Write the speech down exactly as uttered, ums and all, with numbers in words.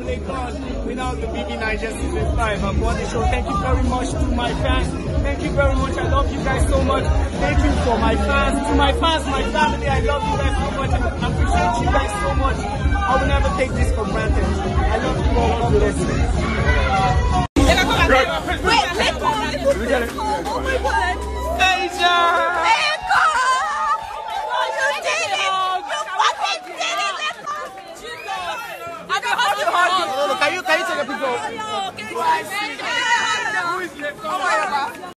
Lagos without the B B Niger Season five aboard the show. Thank you very much to my fans. Thank you very much. I love you guys so much. Thank you for my fans. To my fans, my family, I love you guys so much. I appreciate you guys so much. I will never take this for granted. I love you all. God bless you. Wait, let go. Oh my God. Asia! Echo! You did it! You fucking did it! Let go! I can hold you. No, no, can you, can you take a picture? Who is left? Oh my God.